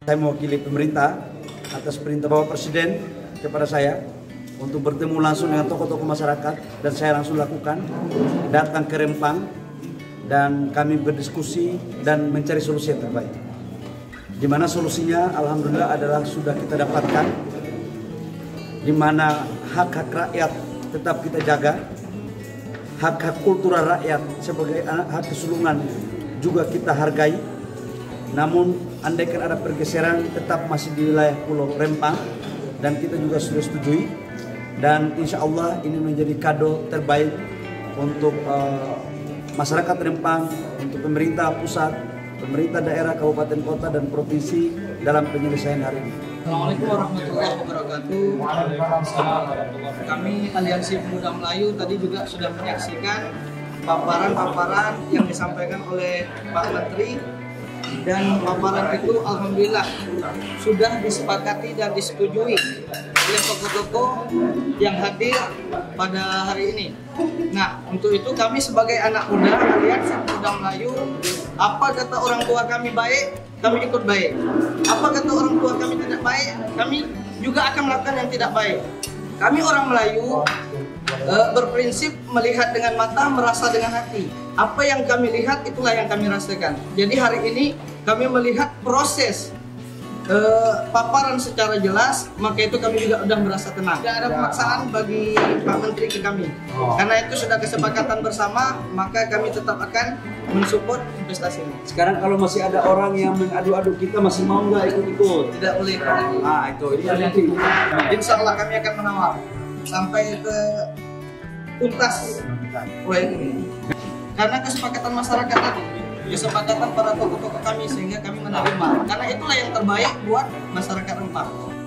Saya mewakili pemerintah atas perintah Bapak Presiden kepada saya untuk bertemu langsung dengan tokoh-tokoh masyarakat, dan saya langsung lakukan datang ke Rempang dan kami berdiskusi dan mencari solusi yang terbaik. Di mana solusinya alhamdulillah adalah sudah kita dapatkan, di mana hak-hak rakyat tetap kita jaga, hak-hak kultural rakyat sebagai hak kesulungan juga kita hargai. Namun andaikan ada pergeseran tetap masih di wilayah Pulau Rempang, dan kita juga sudah setujui, dan insya Allah ini menjadi kado terbaik untuk masyarakat Rempang, untuk pemerintah pusat, pemerintah daerah, kabupaten, kota, dan provinsi dalam penyelesaian hari ini. Assalamualaikum warahmatullahi wabarakatuh. Kami Aliansi Pemuda Melayu tadi juga sudah menyaksikan paparan-paparan yang disampaikan oleh Pak Menteri, dan paparan itu alhamdulillah sudah disepakati dan disetujui oleh tokoh-tokoh yang hadir pada hari ini. Nah, untuk itu kami sebagai anak muda Aliansi Pemuda Melayu, apa kata orang tua kami baik, kami ikut baik. Apa kata orang tua kami tidak baik, kami juga akan melakukan yang tidak baik. Kami orang Melayu berprinsip melihat dengan mata, merasa dengan hati. Apa yang kami lihat, itulah yang kami rasakan. Jadi hari ini kami melihat proses paparan secara jelas, maka itu kami juga sudah merasa tenang. Tidak ada pemaksaan bagi Pak Menteri ke kami. Karena itu sudah kesepakatan bersama, maka kami tetap akan mensupport investasi ini. Sekarang kalau masih ada orang yang mengadu-adu, kita masih mau nggak ikut-ikut? Tidak boleh. Nah itu nanti. Insya Allah kami akan mengawal sampai ke tuntas proyek ini. Karena kesepakatan masyarakat tadi, kesepakatan para tokoh-tokoh kami, sehingga kami menerima. Karena itulah yang terbaik buat masyarakat Rempang.